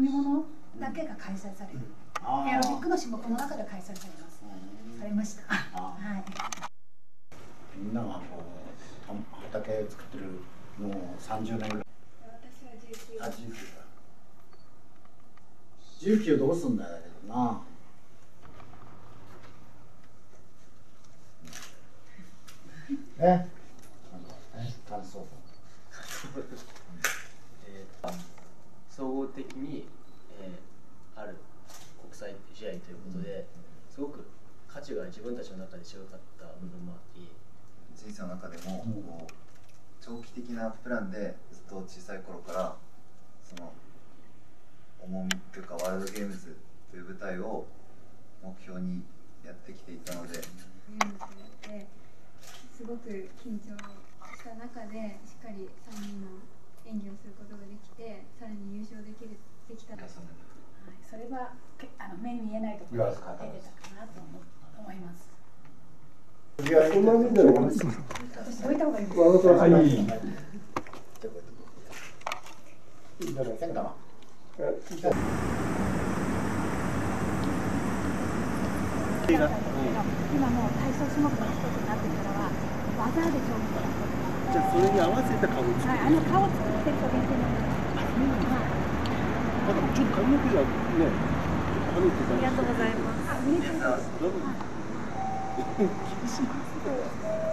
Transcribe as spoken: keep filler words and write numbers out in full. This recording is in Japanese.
み物だけが開催される、エアロビックの種目の中で開催されます。されました。はい。 みんながこう畑作ってるのをさんじゅうねんぐらい。 私はじゅうきゅう。 あ、じゅうきゅうだ。じゅうきゅうどうすんだよだけどな。ね。感想。 えー、総合的に、えー、ある国際試合ということで、すごく価値が自分たちの中で違かった部分もあって、 人生の中でもこう長期的なプランでずっと小さい頃からその重みというかワールドゲームズという舞台を目標にやってきていたので、 すごく緊張した中でしっかりさんにんの演技をすることができて、さらに優勝できるできたら、はい、 それはあの目に見えないところが出てたかなと思思います。 いや、そんな意味では私どういった方がいいですか。 はい。 はい。 変だな。 今もう体操種目の一つになってからは技で勝負する。 じゃあそれに合わせた顔を作る。 はい、あの顔を作ってると限定なんです。 まだちょっと髪の毛がね、跳ねてた。 ありがとうございます。 あ、見えてます。 厳しい。